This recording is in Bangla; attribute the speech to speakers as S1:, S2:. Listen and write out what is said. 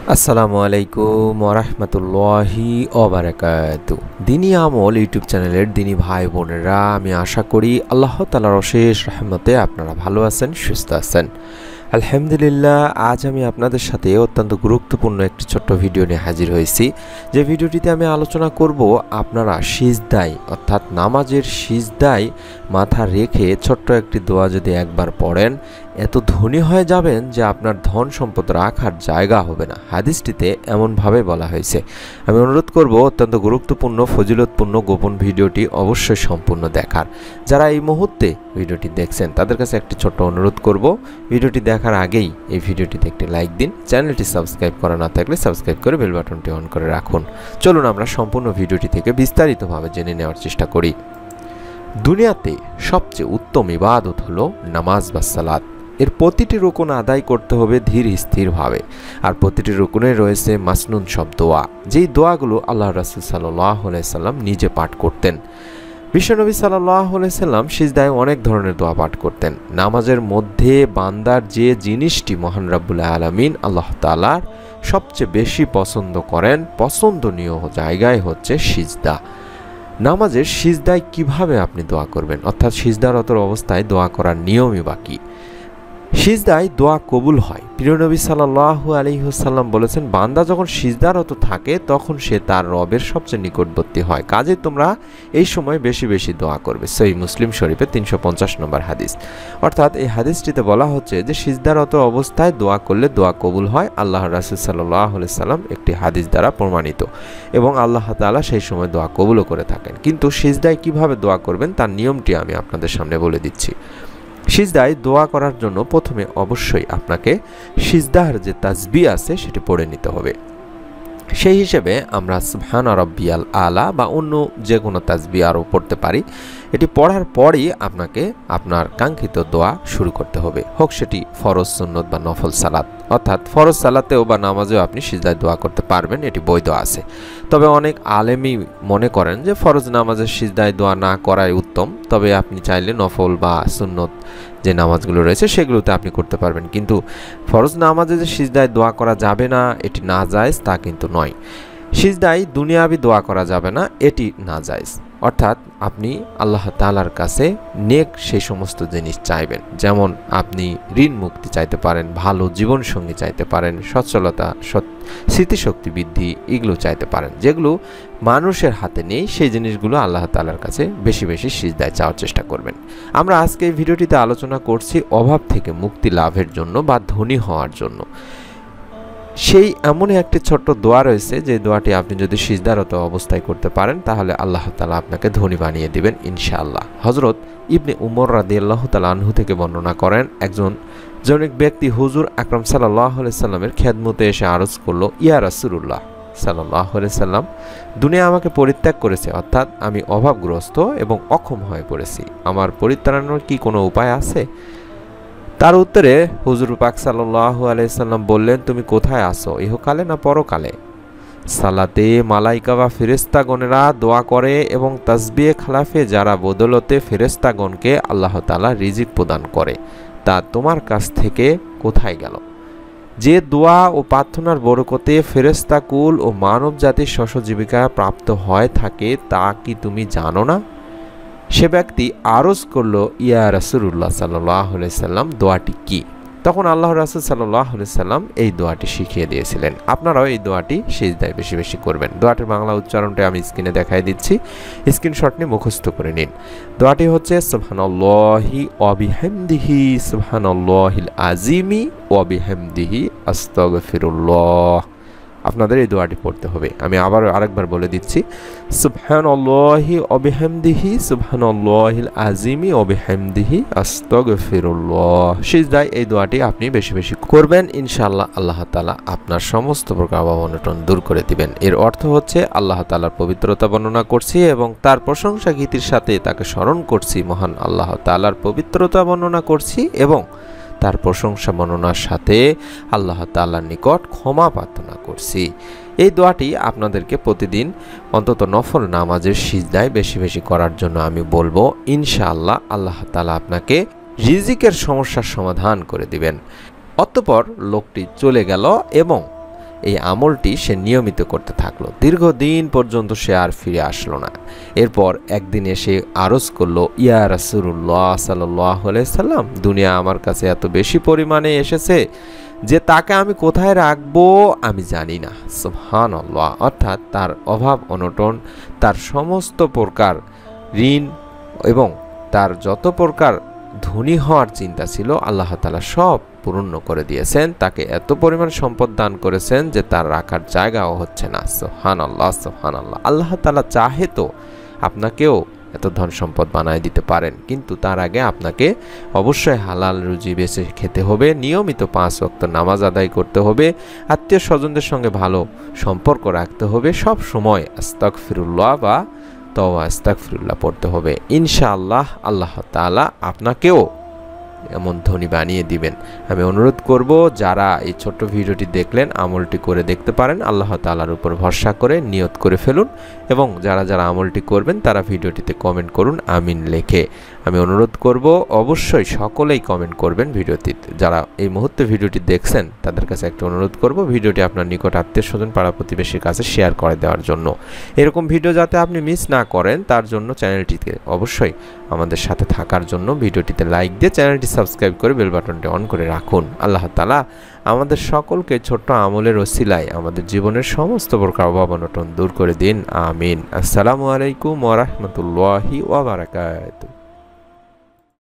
S1: আসসালামু আলাইকুম ওয়া রাহমাতুল্লাহি ওয়া বারাকাতুহু। দিনী আমল ইউটিউব চ্যানেলের দিনী ভাই বোনেরা, আমি আশা করি আল্লাহ তাআলার অশেষ রহমতে আপনারা ভালো আছেন, সুস্থ আছেন। আলহামদুলিল্লাহ, আজ আমি আপনাদের সাথে অত্যন্ত গুরুত্বপূর্ণ একটি ছোট্ট ভিডিও নিয়ে হাজির হয়েছি। যে ভিডিওটিতে আমি আলোচনা করব, আপনারা সিজদায় অর্থাৎ নামাজের সিজদায় মাথা রেখে ছোট্ট একটি দোয়া যদি একবার পড়েন, এত ধনী হয়ে যাবেন যে আপনার ধন সম্পদ রাখার জায়গা হবে না। হাদিসটিতে এমনভাবে বলা হয়েছে। আমি অনুরোধ করব অত্যন্ত গুরুত্বপূর্ণ ফজিলতপূর্ণ গোপন ভিডিওটি অবশ্যই সম্পূর্ণ দেখার। যারা এই মুহূর্তে ভিডিওটি দেখছেন তাদের কাছে একটি ছোট্ট অনুরোধ করব, ভিডিওটি দেখার আগেই এই ভিডিওটিতে একটি লাইক দিন। চ্যানেলটি সাবস্ক্রাইব করা না থাকলে সাবস্ক্রাইব করে বেল বাটনটি অন করে রাখুন। চলুন আমরা সম্পূর্ণ ভিডিওটি থেকে বিস্তারিতভাবে জেনে নেওয়ার চেষ্টা করি। দুনিয়াতে সবচেয়ে উত্তম ইবাদত হলো নামাজ বা সালাত। এর প্রতিটি রুকুন আদায় করতে হবে ধীর স্থিরভাবে, আর প্রতিটি রুকুনে রয়েছে মাসনুন সব দোয়া, যেই দোয়াগুলো আল্লাহ রাসূল সাল্লাল্লাহু আলাইহি সাল্লাম নিজে পাঠ করতেন। বিশ্বনবী সাল্লাল্লাহু আলাইহি সাল্লাম সিজদায় অনেক ধরনের দোয়া পাঠ করতেন। নামাজের মধ্যে বান্দার যে জিনিসটি মহান রাব্বুল আলামিন আল্লাহ তাআলার সবচেয়ে বেশি পছন্দ করেন, পছন্দনীয় জায়গায় হচ্ছে সিজদা। নামাজের সিজদায় কিভাবে আপনি দোয়া করবেন, অর্থাৎ সিজদারত অবস্থায় দোয়া করার নিয়মই বাকি। সিজদায় দোয়া কবুল হয়। প্রিয় নবী সাল্লাল্লাহু আলাইহি ওয়াসাল্লাম বলেছেন, বান্দা যখন সিজদারত থাকে তখন সে তার রবের সবচেয়ে নিকটবর্তী হয়, কাজে তোমরা এই সময় বেশি বেশি দোয়া করবে। সহিহ মুসলিম শরীফে 350 নম্বর হাদিস। অর্থাৎ এই হাদিসটিতে বলা হচ্ছে যে সিজদারত অবস্থায় দোয়া করলে দোয়া কবুল হয়। আল্লাহ রাসূল সাল্লাল্লাহু আলাইহি সাল্লাম একটি হাদিস দ্বারা প্রমাণিত, এবং আল্লাহ তাআলা সেই সময় দোয়া কবুলও করে থাকেন। কিন্তু সিজদায় কিভাবে দোয়া করবেন তার নিয়মটি আমি আপনাদের সামনে বলে দিচ্ছি। সিজদায় দোয়া করার জন্য প্রথমে অবশ্যই আপনাকে সিজদার যে তাসবিহ আছে সেটি পড়ে নিতে হবে। সেই হিসেবে আমরা সুবহান রাব্বিয়াল আলা বা অন্য যে কোনো তাসবিহ আরও পড়তে পারি। এটি পড়ার পরই আপনাকে আপনার কাঙ্ক্ষিত দোয়া শুরু করতে হবে, হোক সেটি ফরজ, সুন্নত বা নফল সালাত। অর্থাৎ ফরজ সালাতেও বা নামাজেও আপনি সিজদায় দোয়া করতে পারবেন, এটি বৈধ আছে। তবে অনেক আলেমই মনে করেন যে ফরজ নামাজের সিজদায় দোয়া না করাই উত্তম। তবে আপনি চাইলে নফল বা সুন্নত যে নামাজগুলো রয়েছে সেগুলোতে আপনি করতে পারবেন, কিন্তু ফরজ নামাজে যে সিজদায় দোয়া করা যাবে না এটি নাজায়েজ তা কিন্তু নয়। সিজদায় দুনিয়াবি দোয়া করা যাবে না, এটি নাজায়েজ। অর্থাৎ আপনি আল্লাহ তাআলার কাছে নেক সেই সমস্ত জিনিস চাইবেন, যেমন আপনি ঋণ মুক্তি চাইতে পারেন, ভালো জীবনসঙ্গী চাইতে পারেন, সচ্ছলতা, স্মৃতিশক্তি বৃদ্ধি, এগুলো চাইতে পারেন। যেগুলো মানুষের হাতে নেই সেই জিনিসগুলো আল্লাহ তাআলার কাছে বেশি বেশি সিজদায় চাওয়ার চেষ্টা করবেন। আমরা আজকে এই ভিডিওটিতে আলোচনা করছি অভাব থেকে মুক্তি লাভের জন্য বা ধনী হওয়ার জন্য। সেই এমন একটি ছোট্ট দোয়া রয়েছে যে দোয়াটি আপনি যদি সিজদারত অবস্থায় করতে পারেন তাহলে আল্লাহ তাআলা আপনাকে ধনী বানিয়ে দিবেন ইনশাআল্লাহ। হযরত ইবনে উমর রাদিয়াল্লাহু তাআলা আনহু থেকে বর্ণনা করেন, একজন জনৈক ব্যক্তি হুজুর আকরাম সাল্লাল্লাহু আলাইহি সাল্লামের খেদমতে এসে আরজ করলো, ইয়া রাসূলুল্লাহ সাল্লাল্লাহু আলাইহি সাল্লাম, দুনিয়া আমাকে পরিত্যাগ করেছে, অর্থাৎ আমি অভাবগ্রস্ত এবং অক্ষম হয়ে পড়েছি। আমার পরিত্রাণের কি কোনো উপায় আছে? তার উত্তরে হুজুর পাক সাল্লাল্লাহু আলাইহি সাল্লাম বললেন, তুমি কোথায় আছো, ইহকালে না পরকালে? সালাতে মালাইকা বা ফেরেশতাগণেরা দোয়া করে এবং তাসবিহে খালাফে যারা বদলতে ফেরেশতাগণকে আল্লাহ তাআলা রিজিক প্রদান করে, তা তোমার কাছ থেকে কোথায় গেল? যে দোয়া ও প্রার্থনার বরকতে ফেরেশতাকুল ও মানব জাতির শস্যজীবিকা প্রাপ্ত হয় থাকে তা কি তুমি জানো না? সে ব্যক্তি আরজ করল, ইয়া রাসূলুল্লাহ সাল্লাল্লাহু আলাইহি সাল্লাম, দোয়াটি কি? তখন আল্লাহ রাসূল সাল্লাল্লাহু আলাইহি সাল্লাম এই দোয়াটি শিখিয়ে দিয়েছিলেন। আপনারাও এই দোয়াটি সিজদায় বেশি বেশি করবেন। দোয়াটির বাংলা উচ্চারণটি আমি স্ক্রিনে দেখাই দিচ্ছি, স্ক্রিনশট নিয়ে মুখস্থ করে নিন। দোয়াটি হচ্ছে সুবহানাল্লাহি ওয়া বিহামদিহি সুবহানাল্লাহিল আযীমি ওয়া বিহামদিহি আস্তাগফিরুল্লাহ। আপনাদের এই দোয়াটি পড়তে হবে। আমি আরেকবার বলে দিচ্ছি, সুবহানাল্লাহি ওয়া বিহামদিহি সুবহানাল্লাহিল আযীমি ওয়া বিহামদিহি আস্তাগফিরুল্লাহ। সিজদায় এই দোয়াটি আপনি বেশি বেশি করবেন, ইনশাআল্লাহ আল্লাহ তাআলা আপনার সমস্ত প্রকার অনটন দূর করে দিবেন। এর অর্থ হচ্ছে আল্লাহ তাআলার পবিত্রতা বর্ণনা করছি এবং তার প্রশংসা গীতির সাথে তাকে স্মরণ করছি, মহান আল্লাহ তাআলার পবিত্রতা বর্ণনা করছি এবং তার প্রশংসা বর্ণনার সাথে আল্লাহ তাআলার নিকট ক্ষমা প্রার্থনা করছি। এই দোয়াটি আপনাদেরকে প্রতিদিন অন্তত নফল নামাজের সিজদায় বেশি বেশি করার জন্য আমি বলবো। ইনশাআল্লাহ আল্লাহ তাআলা আপনাকে রিজিকের সমস্যার সমাধান করে দিবেন। অতঃপর লোকটি চলে গেল এবং এই আমলটি সে নিয়মিত করতে থাকলো। দীর্ঘদিন পর্যন্ত সে আর ফিরে আসলো না। এরপর একদিন এসে আরজ করলো, ইয়া রাসূলুল্লাহ সাল্লাল্লাহু আলাইহি সাল্লাম, দুনিয়া আমার কাছে এত বেশি পরিমাণে এসেছে যে তাকে আমি কোথায় রাখবো আমি জানি না। সুবহানাল্লাহ। অর্থাৎ তার অভাব অনটন, তার সমস্ত প্রকার ঋণ এবং তার যত প্রকার ধনী হওয়ার চিন্তা ছিল আল্লাহ তাআলা সব পূর্ণ করে দিয়েছেন। তাকে এত পরিমাণ সম্পদ দান করেছেন যে তার রাখার জায়গাও হচ্ছে না। সুবহানাল্লাহ, সুবহানাল্লাহ। আল্লাহ তাআলা চাহে তো আপনাকেও এত ধন সম্পদ বানায় দিতে পারেন, কিন্তু তার আগে আপনাকে অবশ্যই হালাল রুজি বেছে খেতে হবে, নিয়মিত 5 ওয়াক্ত নামাজ আদায় করতে হবে, আত্মীয় স্বজনদের সঙ্গে ভালো সম্পর্ক রাখতে হবে, সব সময় আস্তাগফিরুল্লাহ বা তওবা আস্তাগফিরুল্লাহ পড়তে হবে। ইনশাআল্লাহ আল্লাহ তাআলা আপনাকেও এমন ধনী বানিয়ে দিবেন। আমি অনুরোধ করব, যারা এই ছোট্ট ভিডিওটি দেখলেন আমলটি করে দেখতে পারেন, আল্লাহ তাআলার উপর ভরসা করে নিয়ত করে ফেলুন, এবং যারা যারা আমলটি করবেন তারা ভিডিওটিতে কমেন্ট করুন আমিন লিখে। আমি অনুরোধ করব অবশ্যই সকলেই কমেন্ট করবেন ভিডিওটিতে। যারা এই মুহূর্তে ভিডিওটি দেখছেন তাদের কাছে একটা অনুরোধ করব, ভিডিওটি আপনার নিকট আত্মীয় স্বজন পাড়া প্রতিবেশীর কাছে শেয়ার করে দেওয়ার জন্য। এরকম ভিডিও যাতে আপনি মিস না করেন তার জন্য চ্যানেলটিতে অবশ্যই আমাদের সাথে থাকার জন্য ভিডিওটিতে লাইক দিয়ে চ্যানেলটি সাবস্ক্রাইব করে বেল বাটনটি অন করে রাখুন। আল্লাহ তাআলা আমাদের সকলকে ছোট্ট আমলের ওসিলায় আমাদের জীবনের সমস্ত প্রকার অভাব অনটন দূর করে দিন। আমিন। আসসালামু আলাইকুম ওয়া রাহমাতুল্লাহি ওয়া বারাকাতুহু।